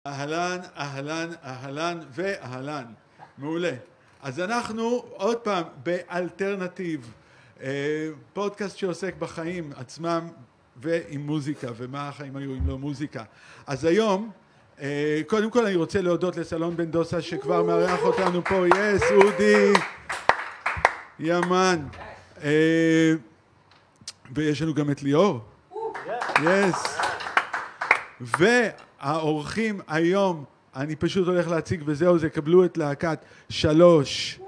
אהלן, אהלן, אהלן ואהלן. מעולה. אז אנחנו עוד פעם באלטרנטיב, פודקאסט שעוסק בחיים עצמם ועם מוזיקה, ומה החיים היו אם לא מוזיקה. אז היום, קודם כל אני רוצה להודות לסלון בן דוסה שכבר מארח אותנו פה. יס, אודי, ימן. ויש לנו גם את ליאור. יס. והאורחים היום, אני פשוט הולך להציג וזהו, זה קבלו את להקת 3.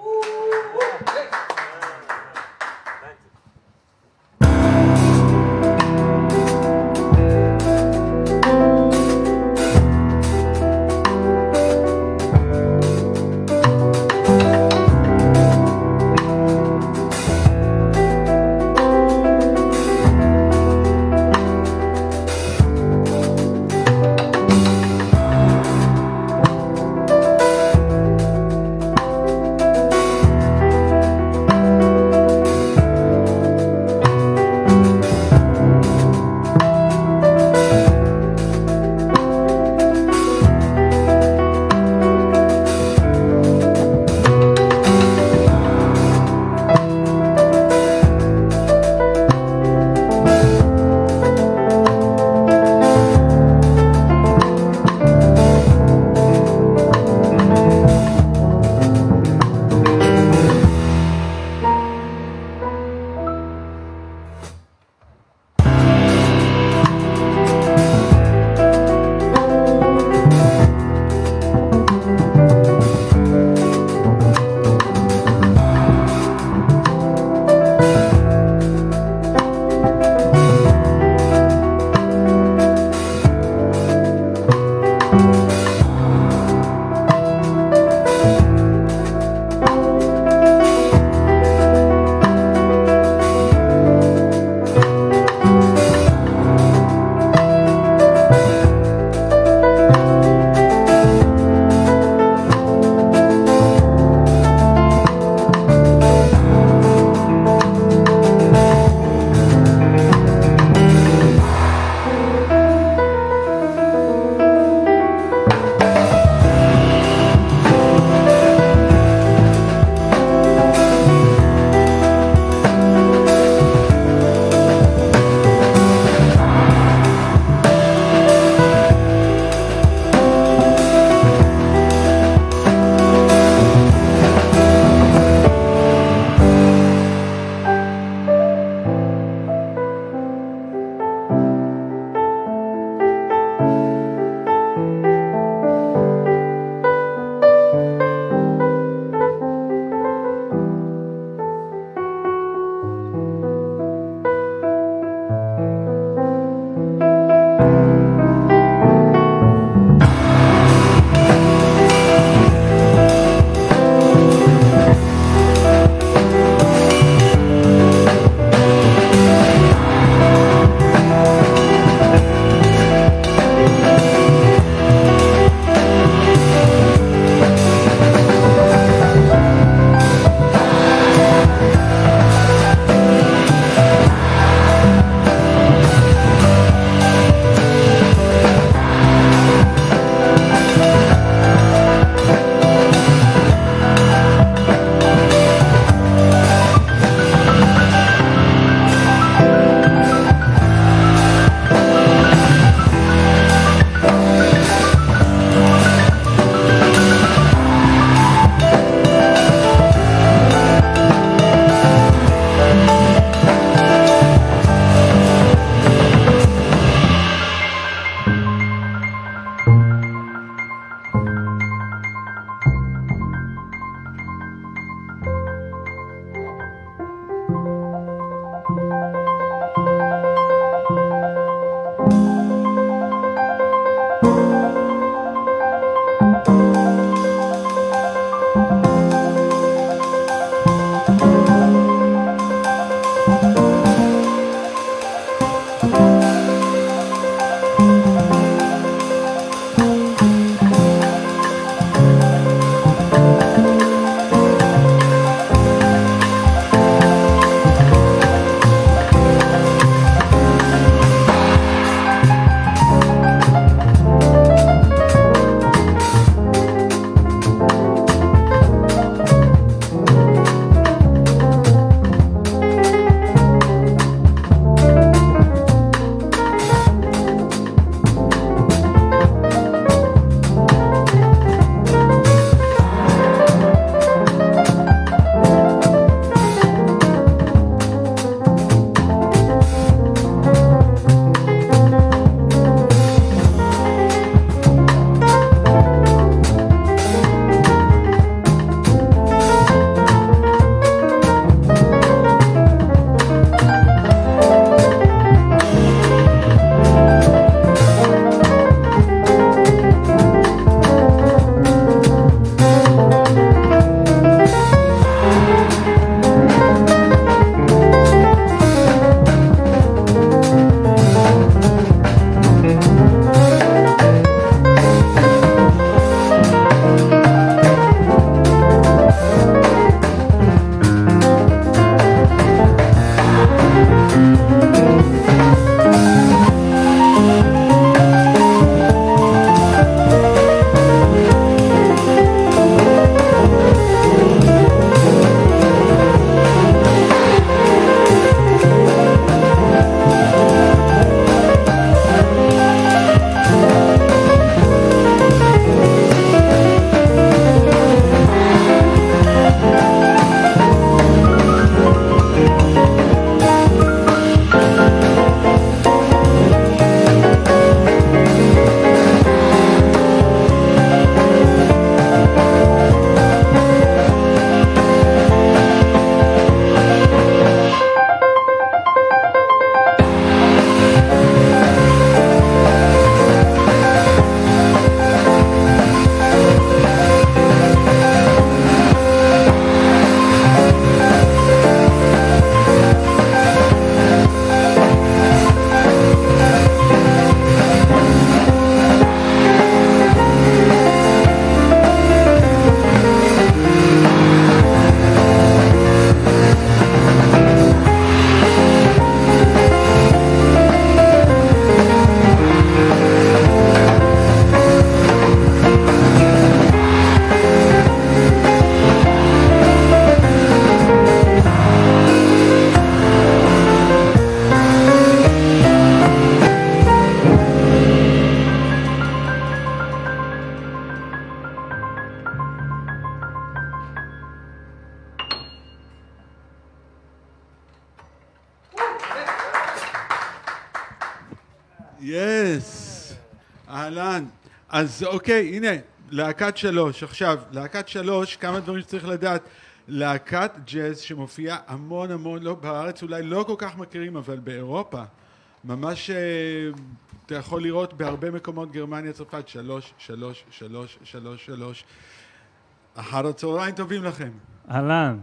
יס! אהלן. אז אוקיי, הנה, להקת 3. עכשיו, להקת 3, כמה דברים שצריך לדעת. להקת ג'אז שמופיעה המון המון, לא, בארץ אולי לא כל כך מכירים, אבל באירופה. ממש אתה יכול לראות בהרבה מקומות, גרמניה, צרפת, 3, 3, 3, 3, 3. אחר הצהריים טובים לכם. אהלן.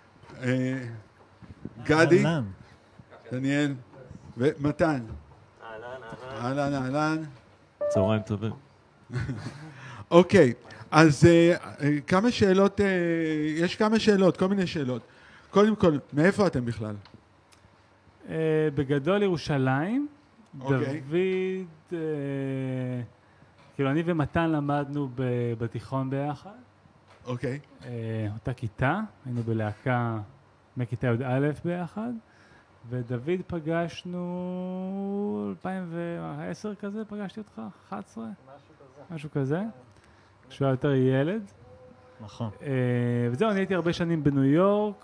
גדי, דניאל ומתן. אהלן, אהלן. צהריים טובים. אוקיי, אז כמה שאלות, יש כמה שאלות, כל מיני שאלות. קודם כל, מאיפה אתם בכלל? בגדול ירושלים. אוקיי. דוד, כאילו אני ומתן למדנו בתיכון ביחד. אוקיי. אותה כיתה, היינו בלהקה מכיתה י"א ביחד. ודוד פגשנו 2010 כזה, פגשתי אותך? 11? משהו כזה. כשהוא היה יותר ילד. נכון. וזהו, אני הייתי הרבה שנים בניו יורק,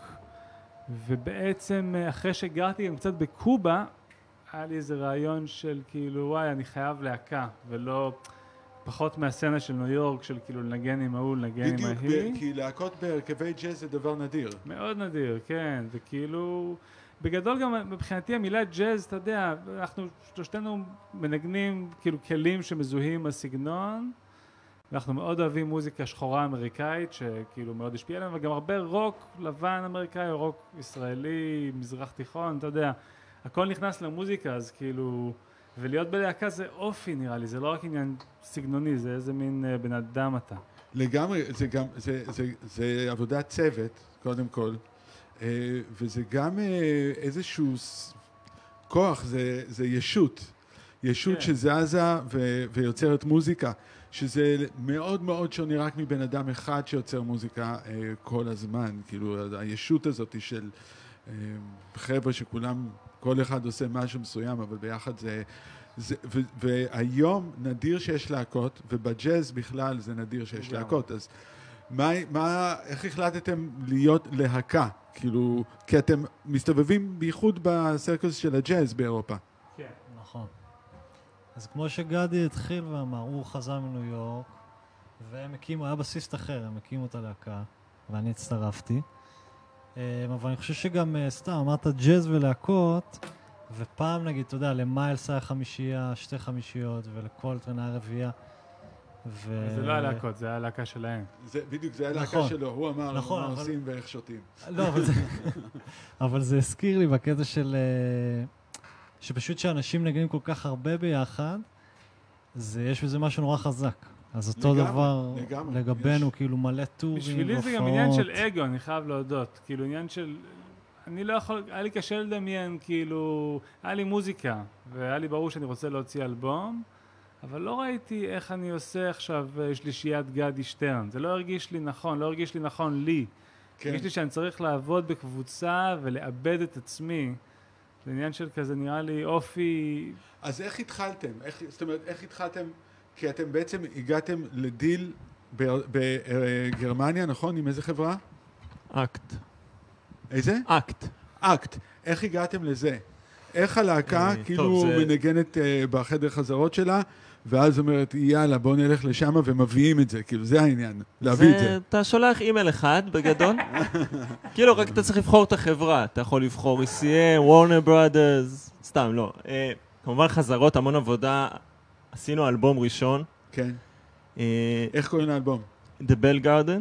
ובעצם אחרי שגרתי גם קצת בקובה, היה לי איזה רעיון של כאילו, וואי, אני חייב להקה, ולא פחות מהסצנה של ניו יורק, של כאילו לנגן עם ההוא, לנגן עם ההיא. בדיוק, כי להקות בהרכבי ג'אז זה דבר נדיר. מאוד נדיר, כן, וכאילו, בגדול גם מבחינתי המילה ג'אז, אתה יודע, אנחנו שלושתנו מנגנים כאילו כלים שמזוהים הסגנון, אנחנו מאוד אוהבים מוזיקה שחורה אמריקאית, שכאילו מאוד השפיעה עלינו, וגם הרבה רוק לבן אמריקאי, או רוק ישראלי, מזרח תיכון, אתה יודע, הכל נכנס למוזיקה, אז כאילו, ולהיות בלהקה זה אופי נראה לי, זה לא רק עניין סגנוני, זה איזה מין בן אדם אתה. לגמרי, זה עבודת צוות, קודם כל, וזה גם איזשהו כוח, זה ישות. ישות שזזה ויוצרת מוזיקה, שזה מאוד מאוד שונה רק מבן אדם אחד שיוצר מוזיקה כל הזמן. כאילו, הישות הזאת של חבר'ה שכולם, כל אחד עושה משהו מסוים, אבל ביחד זה והיום נדיר שיש להקות, ובג'אז בכלל זה נדיר שיש להקות. אז איך החלטתם להיות להקה? כאילו, כי אתם מסתובבים בייחוד בסרקוס של הג'אז באירופה. כן. נכון. אז כמו שגדי התחיל ואמר, הוא חזר מניו יורק, והם הקימו, היה בסיסט אחר, הם הקימו את הלהקה, ואני הצטרפתי. אבל אני חושב שגם, סתם, אמרת ג'אז ולהקות, ופעם נגיד, אתה יודע, למיילס היה 5, 2 חמישיות, ולקולטרן היה 4. זה לא הלהקות, זה היה הלהקה שלהם. בדיוק, זה היה להקה שלו, הוא אמר לנו מה עושים ואיך שותים. לא, אבל זה הזכיר לי בקטע של... שפשוט שאנשים נגנים כל כך הרבה ביחד, יש בזה משהו נורא חזק. אז אותו דבר לגבינו, כאילו מלא טורים, בשבילי זה גם עניין של אגו, אני חייב להודות. כאילו עניין של... אני לא יכול... היה לי קשה לדמיין, כאילו... היה לי מוזיקה, והיה לי ברור שאני רוצה להוציא אלבום, אבל לא ראיתי איך אני עושה עכשיו שלישיית גדי שטרן. זה לא הרגיש לי נכון, לא הרגיש לי נכון לי. הרגיש לי שאני צריך לעבוד בקבוצה ולאבד את עצמי. זה עניין של כזה נראה לי אופי... אז איך התחלתם? זאת אומרת, איך התחלתם? כי אתם בעצם הגעתם לדיל בגרמניה, נכון? עם איזה חברה? אקט. איזה? אקט. אקט. איך הגעתם לזה? איך הלהקה כאילו מנגנת בחדר חזרות שלה, ואז אומרת, יאללה, בוא נלך לשם ומביאים את זה. כאילו, זה העניין, להביא את זה. אתה שולח אימייל אחד בגדול. כאילו, רק אתה צריך לבחור את החברה. אתה יכול לבחור ECM, Warner Brothers, סתם, לא. כמובן חזרות, המון עבודה. עשינו אלבום ראשון. כן. איך קוראים לאלבום? The Bell Garden.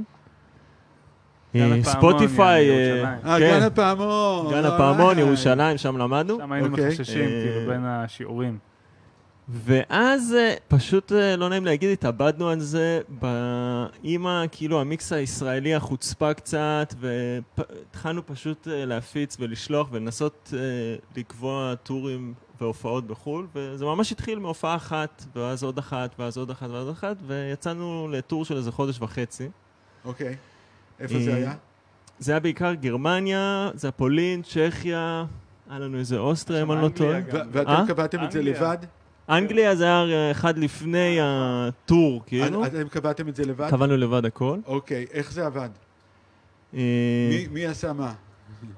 ספוטיפיי. גן הפעמון. גן הפעמון, ירושלים, שם למדנו. שם היינו מחששים, כאילו, בין השיעורים. ואז פשוט לא נעים להגיד, התאבדנו על זה באמא, כאילו המיקס הישראלי החוצפה קצת, והתחלנו פשוט להפיץ ולשלוח ולנסות לקבוע טורים והופעות בחול, וזה ממש התחיל מהופעה אחת, ואז עוד אחת, ואז עוד אחת, ואז עוד אחת, ויצאנו לטור של איזה חודש וחצי. אוקיי. איפה זה היה? זה היה בעיקר גרמניה, זה הפולין, צ'כיה, היה לנו איזה אוסטריה, אם אני לא טועה. ואתם קבעתם את זה לבד? אנגליה זה היה אחד לפני הטור, כאילו. אתם קבעתם את זה לבד? קבענו לבד הכל. אוקיי, איך זה עבד? מי עשה מה?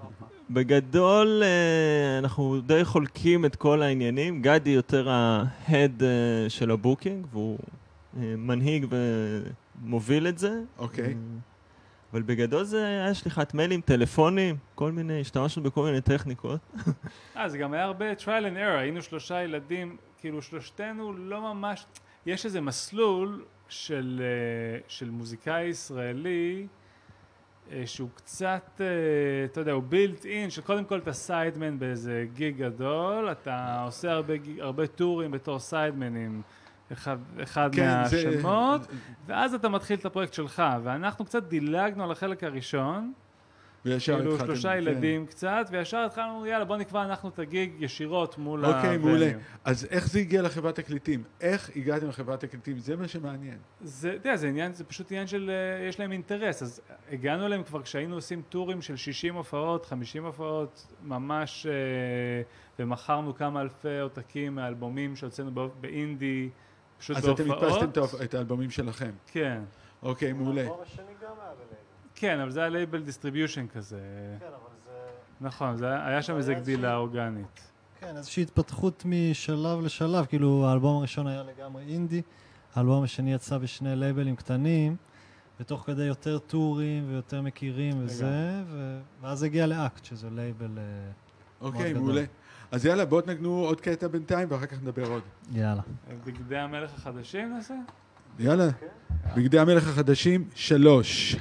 בגדול אנחנו די חולקים את כל העניינים. גדי יותר ההד של הבוקינג, והוא מנהיג ומוביל את זה. אוקיי. אבל בגדול זה היה שליחת מיילים, טלפונים, כל מיני, השתמשנו בכל מיני טכניקות. זה גם היה הרבה trial and error, היינו 3 ילדים, כאילו שלושתנו לא ממש, יש איזה מסלול של מוזיקאי ישראלי, שהוא קצת, אתה יודע, הוא built in, שקודם כל אתה סיידמן באיזה גיג גדול, אתה עושה הרבה טורים בתור סיידמנים, אחד מהשמות, ואז אתה מתחיל את הפרויקט שלך, ואנחנו קצת דילגנו על החלק הראשון, כאילו 3 ילדים קצת, וישר התחלנו, יאללה בוא נקבע אנחנו את הגיג ישירות מול הווניו. אוקיי, מעולה. אז איך זה הגיע לחברת תקליטים? איך הגעתם לחברת תקליטים? זה מה שמעניין. זה פשוט עניין של, יש להם אינטרס, אז הגענו אליהם כבר כשהיינו עושים טורים של 60 הופעות, 50 הופעות, ממש, ומכרנו כמה אלפי עותקים מהאלבומים שהוצאנו באינדי, פשוט בהופעות. אז אתם הדפסתם את האלבומים שלכם? כן. אוקיי, מעולה. האלבום השני גם היה בלייבל. כן, אבל זה היה לייבל דיסטריביושן כזה. כן, אבל זה... נכון, היה שם איזה גדילה אורגנית. כן, איזושהי התפתחות משלב לשלב, כאילו האלבום הראשון היה לגמרי אינדי, האלבום השני יצא בשני לייבלים קטנים, ותוך כדי יותר טורים ויותר מכירים וזה, ואז הגיע לאקט, שזה לייבל מאוד אוקיי, גדול. מעולה. אז יאללה, בואו תנגנו עוד קטע בינתיים, ואחר כך נדבר עוד. יאללה. בגדי המלך החדשים נעשה? יאללה, בגדי המלך החדשים, 3.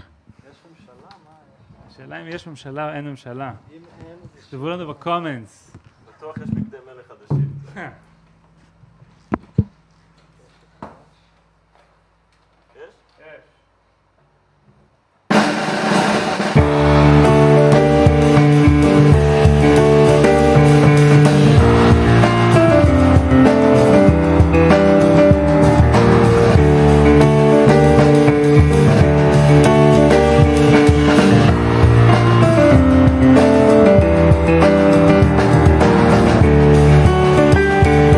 השאלה אם יש ממשלה או אין ממשלה. אם אין... תכתבו לנו בקומנטס. בטוח יש בגדי מלך חדשים. Thank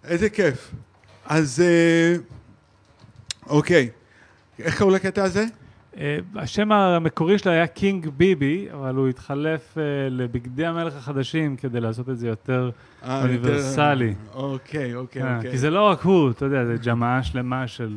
איזה כיף. אז אוקיי. איך קראו לקטע הזה? השם המקורי שלו היה קינג ביבי, אבל הוא התחלף לבגדי המלך החדשים כדי לעשות את זה יותר אוניברסלי. אוקיי. כי זה לא רק הוא, אתה יודע, זה ג'מעה שלמה של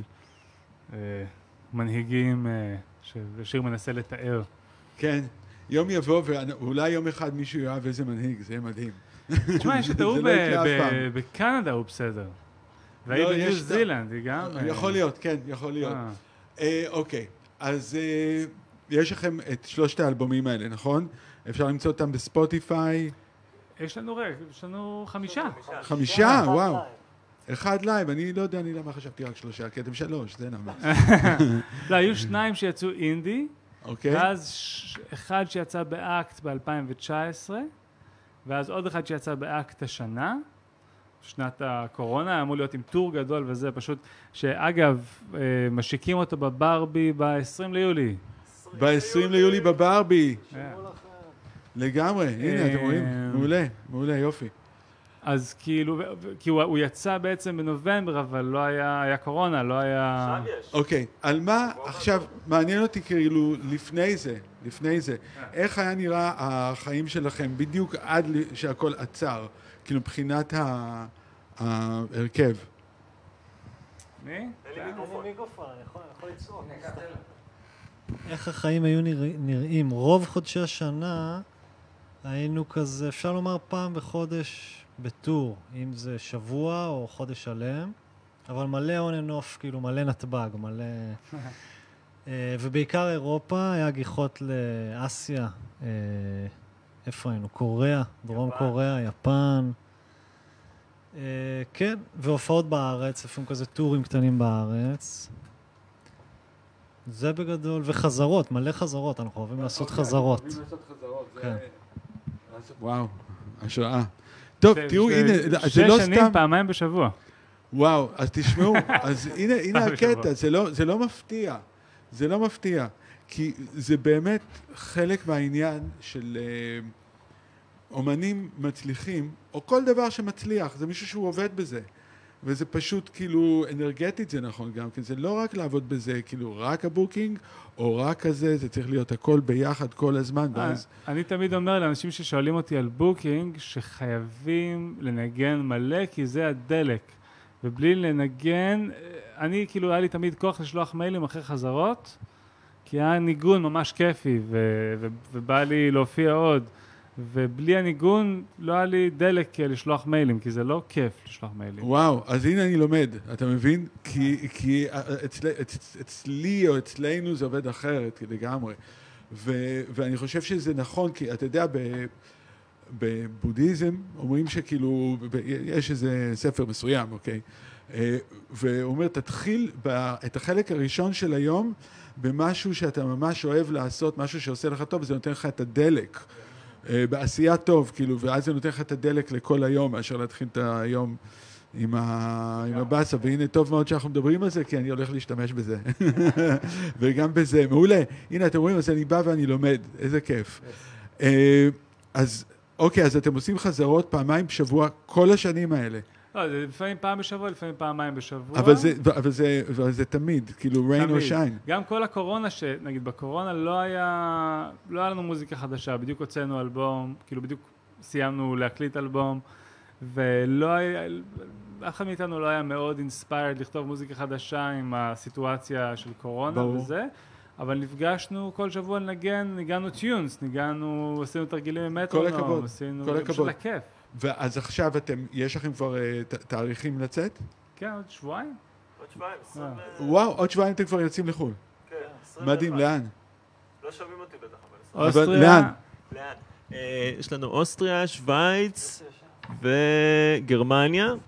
מנהיגים שהשיר מנסה לתאר. כן, יום יבוא ואולי יום אחד מישהו יאהב איזה מנהיג, זה יהיה מדהים. תשמע, יש את ההוא בקנדה הוא בסדר. והיא בניו זילנד, היא גם... יכול להיות, כן, יכול להיות. אוקיי, אז יש לכם את 3 האלבומים האלה, נכון? אפשר למצוא אותם בספוטיפיי? יש לנו 5. 5? וואו. 1 לייב, אני לא יודע, אני למה חשבתי רק 3, כי אתם 3, זה נאמר. לא, היו 2 שיצאו אינדי, אוקיי. ואז 1 שיצא באקט ב-2019, ואז עוד 1 שיצא באקט השנה, שנת הקורונה, היה אמור להיות עם טור גדול וזה פשוט, שאגב, משיקים אותו בברבי ב-20 ליולי. ב-20 ליולי בברבי. לגמרי, הנה, אתם רואים? מעולה, מעולה, יופי. אז כאילו, כי הוא יצא בעצם בנובמבר, אבל לא היה קורונה, לא היה... אוקיי, על מה, עכשיו, מעניין אותי כאילו לפני זה, איך היה נראה החיים שלכם בדיוק עד שהכל עצר, כאילו מבחינת ההרכב? מי? אין לי מיקרופון, אני יכול לצעוק. איך החיים היו נראים? רוב חודשי השנה היינו כזה, אפשר לומר פעם בחודש בטור, אם זה שבוע או חודש שלם, אבל מלא און אנד אוף, כאילו מלא נתב"ג, מלא... ובעיקר אירופה, היה גיחות לאסיה, איפה היינו? קוריאה, דרום קוריאה, יפן. כן, והופעות בארץ, לפעמים כזה טורים קטנים בארץ. זה בגדול, וחזרות, מלא חזרות, אנחנו אוהבים לעשות חזרות. כן. וואו, השראה. טוב, תראו, הנה, זה לא 6 סתם... שנים פעמיים בשבוע. וואו, אז תשמעו, אז הנה הקטע, זה לא מפתיע. זה לא מפתיע, כי זה באמת חלק מהעניין של אומנים מצליחים, או כל דבר שמצליח, זה מישהו שהוא עובד בזה. וזה פשוט כאילו אנרגטית זה נכון גם, כי זה לא רק לעבוד בזה, כאילו רק הבוקינג, או רק כזה, זה צריך להיות הכל ביחד כל הזמן, ואז... אני תמיד אומר לאנשים ששואלים אותי על בוקינג, שחייבים לנגן מלא, כי זה הדלק. ובלי לנגן, אני כאילו, היה לי תמיד כוח לשלוח מיילים אחרי חזרות, כי היה ניגון ממש כיפי, ובא לי להופיע עוד. ובלי הניגון לא היה לי דלק לגשלוח מיילים, כי זה לא כיף לשלוח מיילים. וואו, אז הנה אני לומד, אתה מבין? כי אצלי או אצלנו זה עובד אחרת לגמרי. ואני חושב שזה נכון, כי אתה יודע, בבודהיזם אומרים שכאילו, יש איזה ספר מסוים, אוקיי? והוא אומר, תתחיל את החלק הראשון של היום במשהו שאתה ממש אוהב לעשות, משהו שעושה לך טוב, וזה נותן לך את הדלק. בעשייה טוב, כאילו, ואז זה נותן לך את הדלק לכל היום, מאשר להתחיל את היום עם הבאסה, והנה טוב מאוד שאנחנו מדברים על זה, כי אני הולך להשתמש בזה. וגם בזה, מעולה. הנה, אתם רואים, אז אני בא ואני לומד, איזה כיף. אז, אוקיי, אז אתם עושים חזרות פעמיים בשבוע כל השנים האלה. לא, זה לפעמים פעם בשבוע, לפעמים פעמיים בשבוע. אבל זה תמיד, כאילו rain or shine. גם כל הקורונה, שנגיד בקורונה לא היה לנו מוזיקה חדשה, בדיוק הוצאנו אלבום, כאילו בדיוק סיימנו להקליט אלבום, ולא היה, אף אחד מאיתנו לא היה מאוד inspired לכתוב מוזיקה חדשה עם הסיטואציה של קורונה וזה, אבל נפגשנו כל שבוע לנגן, ניגענו טיונס, עשינו תרגילים עם מטרונום, עשינו פשוט לכיף. ואז עכשיו יש לכם כבר תאריכים לצאת? כן, עוד שבועיים. וואו, עוד שבועיים אתם כבר יוצאים לחו"ל. כן, 21. מדהים, לאן? לא שומעים אותי בטח, אבל אוסטריה. לאן? יש לנו אוסטריה, שוויץ וגרמניה.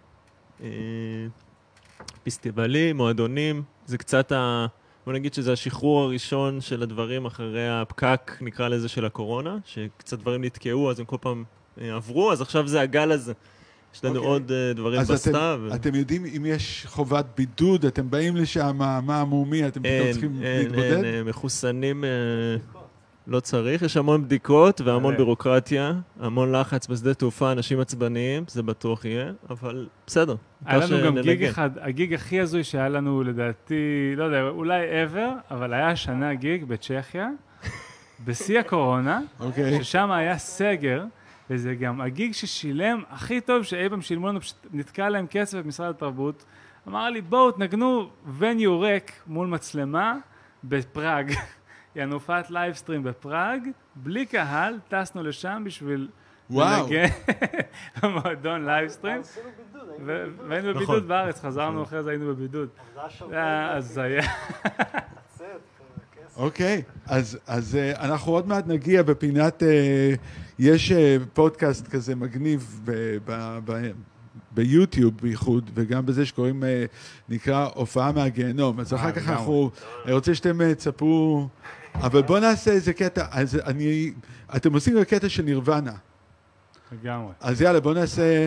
פסטיבלים, מועדונים, זה קצת בוא נגיד שזה השחרור הראשון של הדברים אחרי הפקק, נקרא לזה, של הקורונה, שקצת דברים נתקעו, אז הם כל פעם עברו, אז עכשיו זה הגל הזה. יש לנו עוד דברים בסתיו. אז אתם יודעים אם יש חובת בידוד, אתם באים לשם, מה המומי, אתם פתאום צריכים להתבודד? אין, מחוסנים... לא צריך, יש המון בדיקות והמון מלא. בירוקרטיה, המון לחץ בשדה תעופה, אנשים עצבניים, זה בטוח יהיה, אבל בסדר. היה העיקר לנו גם גיג שננגן. אחד, הגיג הכי הזוי שהיה לנו לדעתי, לא יודע, אולי ever, אבל היה השנה גיג בצ'כיה, בשיא הקורונה, אוקיי. ששם היה סגר, וזה גם הגיג ששילם הכי טוב שאי פעם שילמו לנו, פשוט נתקע להם כסף במשרד התרבות, אמר לי בואו תנגנו וניו ריק מול מצלמה בפראג, יענו הופעת לייבסטרים בפראג, בלי קהל, טסנו לשם בשביל וואו. לנגן במועדון לייבסטרים, והיינו נכון. בבידוד בארץ, חזרנו אחרי זה היינו בבידוד. אז היה... אוקיי, אז אנחנו עוד מעט נגיע בפינת, יש פודקאסט כזה מגניב ביוטיוב בייחוד, וגם בזה שקוראים, נקרא הופעה מהגיהנום. אז אחר כך אנחנו, אני רוצה שאתם תספרו, אבל בואו נעשה איזה קטע, אז אתם עושים את הקטע של נירוונה. לגמרי. אז יאללה, בואו נעשה...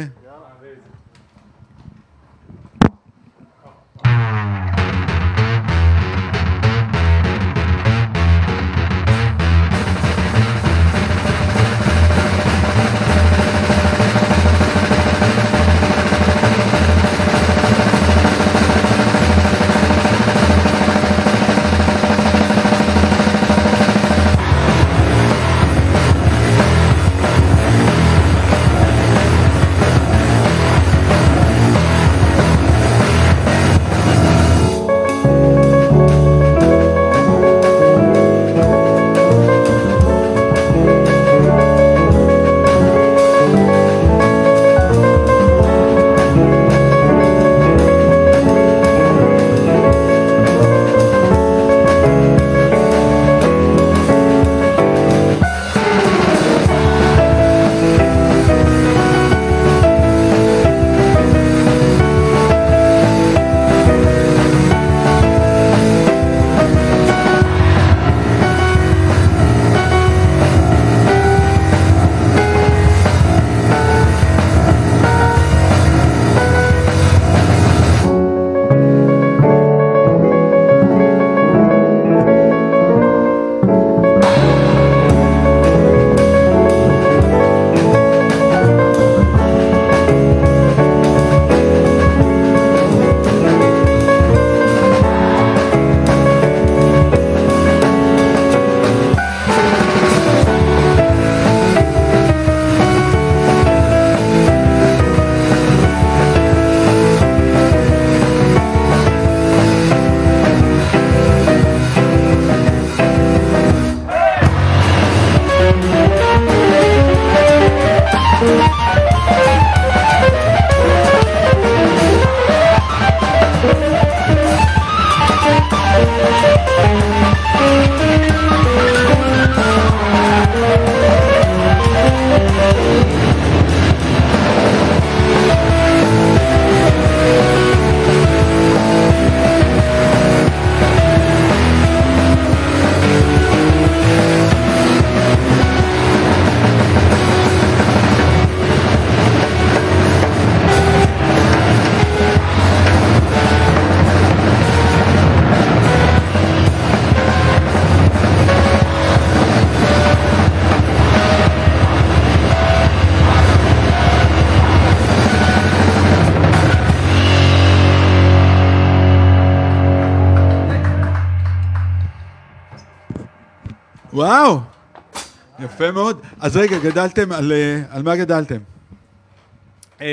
וואו, יפה מאוד. אז רגע, גדלתם, על מה גדלתם? אתה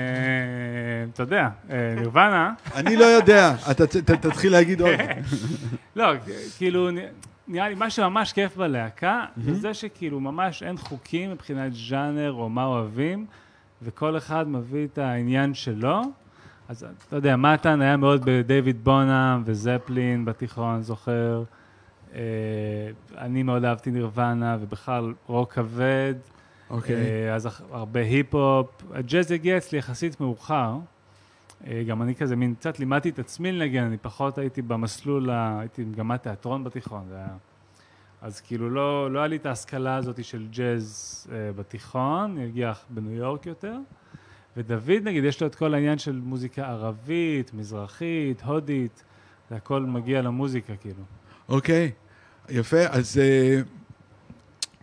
יודע, נירוונה, אני לא יודע, אתה תתחיל להגיד עוד. לא, כאילו, נראה לי מה שממש כיף בלהקה, זה שכאילו ממש אין חוקים מבחינת ז'אנר או מה אוהבים, וכל אחד מביא את העניין שלו. אז אתה יודע, מתן היה מאוד בדייוויד בונאם וזפלין בתיכון, זוכר. אני מאוד אהבתי נירוונה, ובכלל רוק כבד. אוקיי. אז הרבה היפ-הופ. הג'אז הגיע אצלי יחסית מאוחר. גם אני כזה מין קצת לימדתי את עצמי לנגן, אני פחות הייתי במסלול, הייתי במגמת תיאטרון בתיכון. אז כאילו לא היה לי את ההשכלה הזאת של ג'אז בתיכון, אני הגיע בניו יורק יותר. ודוד נגיד, יש לו את כל העניין של מוזיקה ערבית, מזרחית, הודית, זה הכל מגיע למוזיקה כאילו. אוקיי, יפה. אז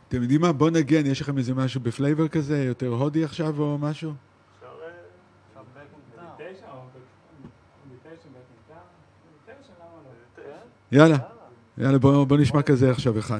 אתם יודעים מה? בוא נגן, יש לכם איזה משהו בפלייבר כזה, יותר הודי עכשיו או משהו? אפשר... מדיטיישן או מדיטיישן בקינטר? מדיטיישן למה לא? יאללה, בוא נשמע כזה עכשיו אחד.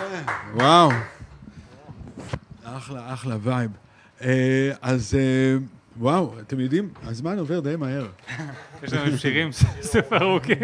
וואו. אחלה, אחלה וייב. אז וואו, אתם יודעים, הזמן עובר די מהר. יש לנו שירים סופר ארוכים.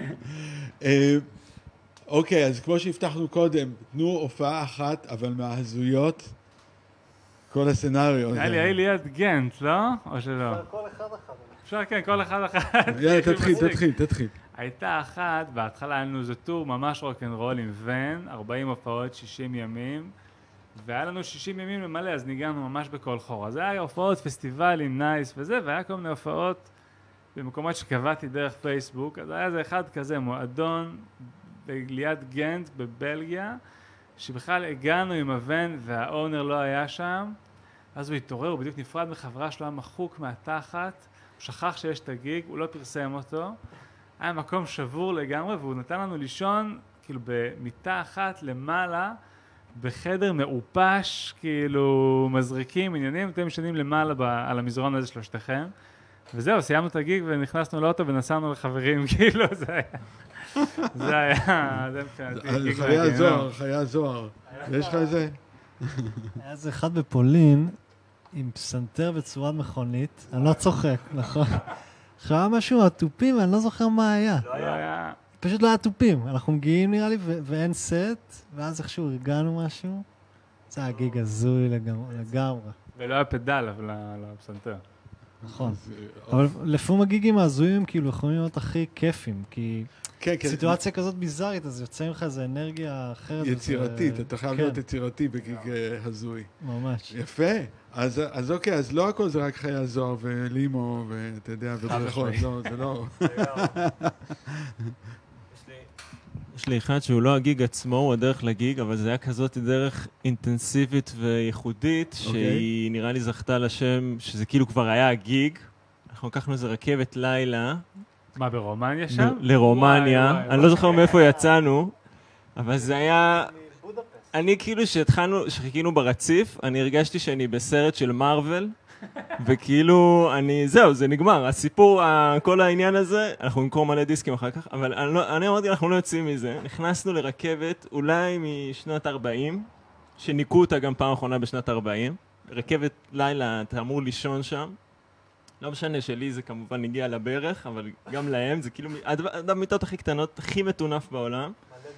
אוקיי, אז כמו שהבטחנו קודם, תנו הופעה אחת, אבל מההזויות, כל הסצנריו. היה לי ליד גנט, לא? או שלא? כל אחד אחד. אפשר, כן, כל אחד אחת. יאללה, תתחיל. הייתה אחת, בהתחלה היה לנו איזה טור ממש רוק'נ'רול עם ון, 40 הופעות, 60 ימים, והיה לנו 60 ימים למלא, אז ניגענו ממש בכל חור. אז היה הופעות, פסטיבלים, נייס וזה, והיה כל מיני הופעות במקומות שקבעתי דרך פייסבוק, אז היה איזה אחד כזה, מועדון ליד גנט בבלגיה, שבכלל הגענו עם הוון והאונר לא היה שם, אז הוא התעורר, הוא בדיוק נפרד מחברה שלו, היה מחוק מהתחת, הוא שכח שיש את הגיג, הוא לא פרסם אותו, היה מקום שבור לגמרי, והוא נתן לנו לישון, כאילו במיטה אחת למעלה, בחדר מעופש, כאילו מזריקים, עניינים, אתם משנים למעלה על המזרון הזה שלושתכם, וזהו, סיימנו את הגיג ונכנסנו לאוטו ונסענו לחברים, כאילו זה היה, זה היה, זה מבחינתי. חיי הזוהר, יש לך איזה? היה איזה אחד בפולין, עם פסנתר בצורת מכונית, אני לא צוחק, נכון? עכשיו היה משהו מהטופים, ואני לא זוכר מה היה. לא היה. פשוט לא היה טופים. אנחנו מגיעים נראה לי, ואין סט, ואז איכשהו הרגענו משהו. זה היה גיג הזוי לגמרי. ולא היה פדל, אבל לפסנתר. נכון. אבל לפעמים הגיגים ההזויים כאילו יכולים להיות הכי כיפים, כי סיטואציה כזאת ביזארית, אז יוצא ממך איזו אנרגיה אחרת. יצירתית, אתה חייב להיות יצירתי בגיג הזוי. ממש. יפה. אז אוקיי, אז לא הכל זה רק חיי הזוהר ולימו, ואתה יודע, וברכות, לא, זה לא. יש לי אחד שהוא לא הגיג עצמו, הוא הדרך לגיג, אבל זה היה כזאת דרך אינטנסיבית וייחודית, שהיא נראה לי זכתה לשם, שזה כאילו כבר היה הגיג. אנחנו לקחנו איזה רכבת לילה. מה, ברומניה שם? לרומניה. אני לא זוכר מאיפה יצאנו, אבל זה היה... אני כאילו שחיכינו ברציף, אני הרגשתי שאני בסרט של מארוול, וכאילו, זהו, זה נגמר. הסיפור, כל העניין הזה, אנחנו נמכור מלא דיסקים אחר כך, אבל אני אמרתי, אנחנו לא יוצאים מזה. נכנסנו לרכבת, אולי משנת 40, שניקו אותה גם פעם אחרונה בשנת 40. רכבת לילה, אתה אמור לישון שם. לא משנה שלי זה כמובן הגיע לברך, אבל גם להם זה כאילו, המיטות הכי קטנות, הכי מטונף בעולם.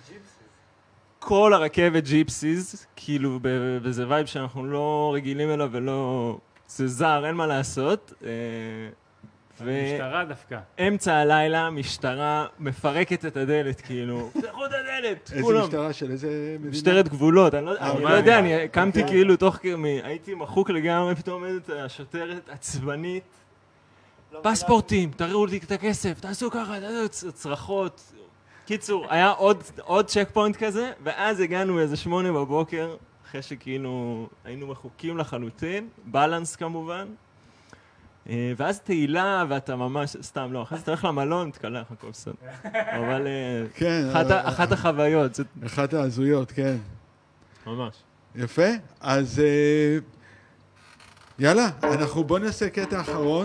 כל הרכבת ג'יפסיז, כאילו, וזה וייב שאנחנו לא רגילים אליו ולא... זה זר, אין מה לעשות. משטרה דווקא. אמצע הלילה, משטרה מפרקת את הדלת, כאילו, תפתחו את הדלת! איזה משטרה של איזה מדינה? משטרת גבולות, אני לא יודע, אני קמתי כאילו תוך כמי, הייתי מחוק לגמרי, פתאום עומדת השוטרת עצבנית. פספורטים, תראו לי את הכסף, תעשו ככה, תעשו צרחות. קיצור, היה עוד צ'ק פוינט כזה, ואז הגענו איזה 8 בבוקר, אחרי שכאילו היינו מחוקים לחלוטין, בלנס כמובן, ואז תהילה ואתה ממש, סתם לא, אחרי זה אתה הולך למלון, תקלח הכל בסדר. אבל אחת החוויות. אחת ההזויות, כן. ממש. יפה, אז יאללה, בוא נעשה קטע אחרון.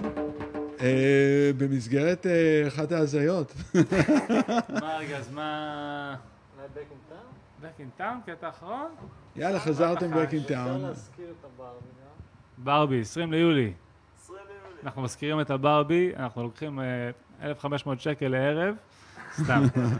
במסגרת אחת ההזיות. מה רגע, אז מה... Back in Town, קטע אחרון? יאללה, חזרתם Back in Town. אפשר להזכיר את הברבי. ברבי, 20 ליולי. אנחנו מזכירים את הברבי, אנחנו לוקחים 1,500 שקל לערב. סתם.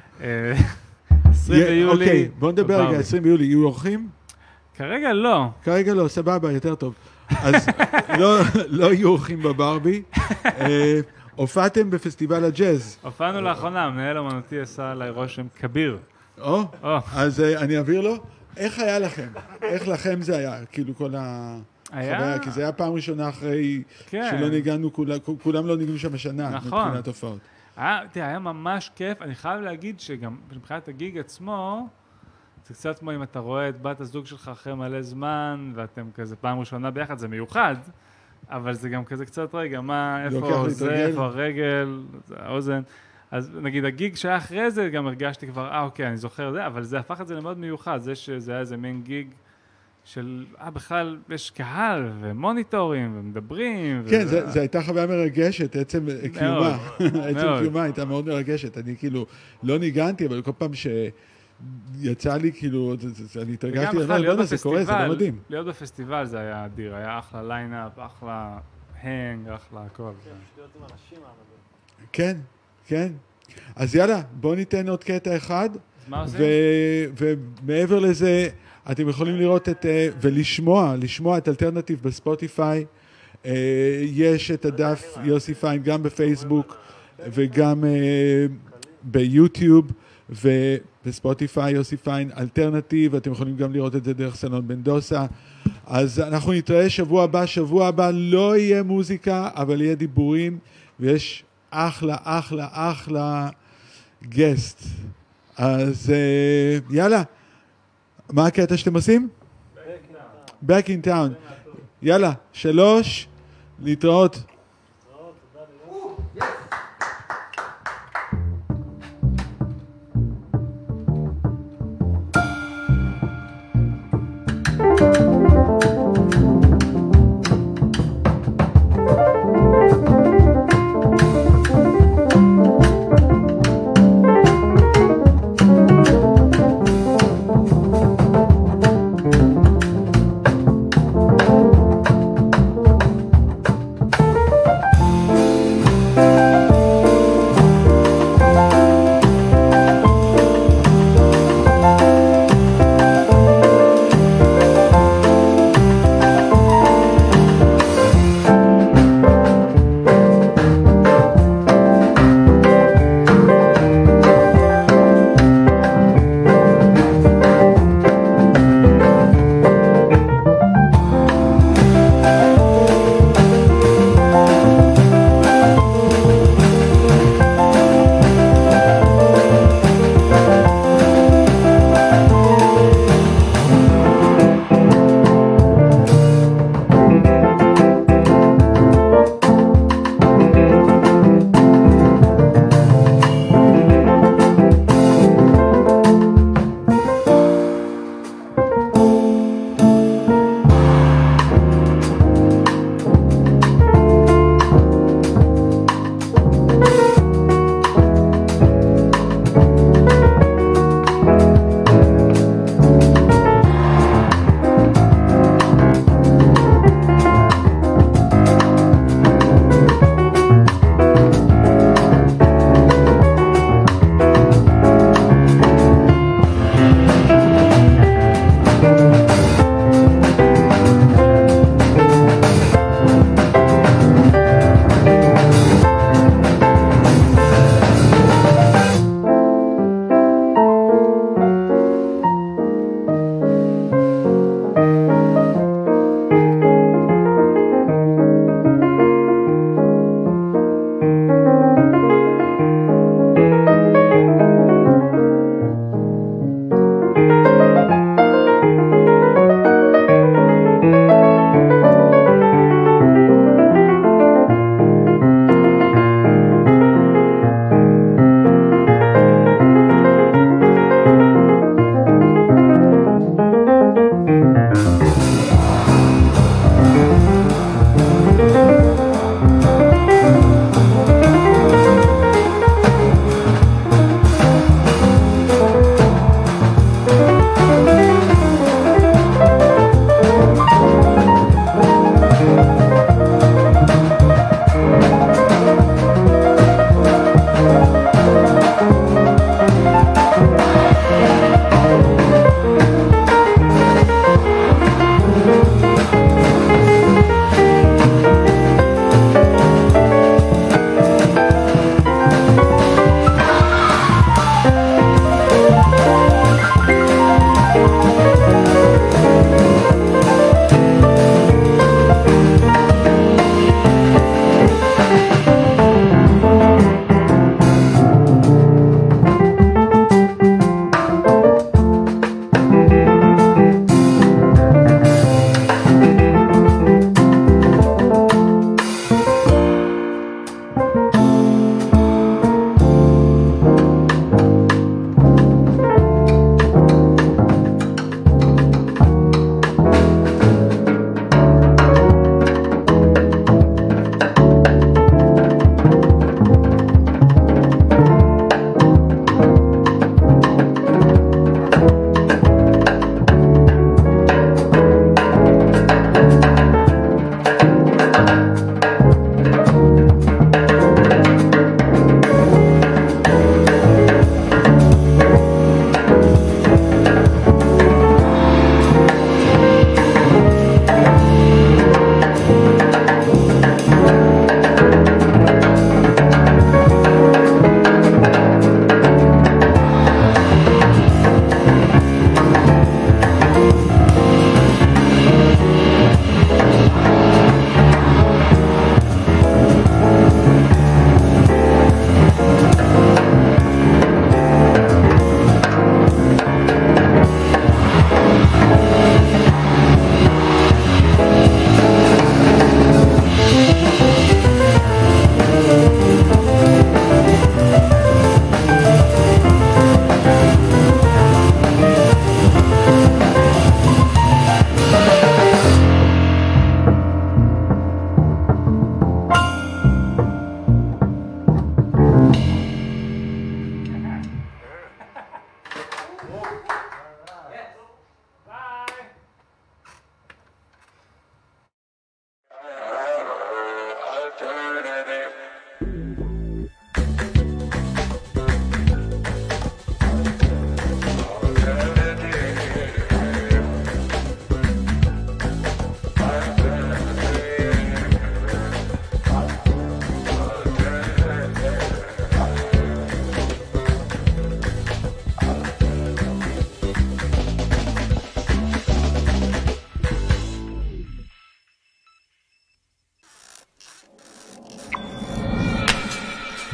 20 ליולי. אוקיי, בוא נדבר רגע, 20 ביולי, יהיו אורחים? כרגע לא. כרגע לא, סבבה, יותר טוב. אז לא יהיו אורחים בברבי. הופעתם בפסטיבל הג'אז. הופענו לאחרונה, מנהל אמנותי עשה עליי רושם כביר. אז אני אעביר לו. איך היה לכם? איך לכם זה היה? כאילו כל החוויה, כי זה היה פעם ראשונה אחרי שלא ניגענו, כולם לא ניגענו שם השנה, מבחינת הופעות. היה ממש כיף, אני חייב להגיד שגם מבחינת הגיג עצמו, זה קצת כמו אם אתה רואה את בת הזוג שלך אחרי מלא זמן, ואתם כזה פעם ראשונה ביחד, זה מיוחד, אבל זה גם כזה קצת רגע, מה, איפה זה, איפה הרגל, האוזן. אז נגיד הגיג שהיה אחרי זה, גם הרגשתי כבר, אוקיי, אני זוכר זה, אבל זה הפך את זה למאוד מיוחד, זה שזה היה איזה מין גיג של, בכלל יש קהל ומוניטורים ומדברים. כן, זו הייתה חוויה מרגשת, עצם קיומה. עצם קיומה הייתה מאוד מרגשת. אני כאילו לא ניגנתי, אבל כל פעם יצא לי כאילו, אני התרגשתי, וגם בכלל זה קורה, זה לא מדהים. להיות בפסטיבל זה היה אדיר, היה אחלה ליינאפ, אחלה הנג, אחלה הכל. להיות עם אנשים מעמדים. כן, כן. אז יאללה, בואו ניתן עוד קטע אחד. אז מה עושים? ומעבר לזה, אתם יכולים לראות ולשמוע את אלטרנטיב בספוטיפיי. יש את הדף יוסי פיין גם בפייסבוק וגם ביוטיוב ובספוטיפיי יוסי פיין אלטרנטיב. אתם יכולים גם לראות את זה דרך סלון בנדוסה. אז אנחנו נתראה שבוע הבא לא יהיה מוזיקה, אבל יהיה דיבורים, ויש אחלה גסט. אז יאללה, מה הקטע שאתם עושים? Back in town. יאללה, 3, להתראות.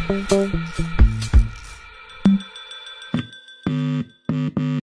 ביי.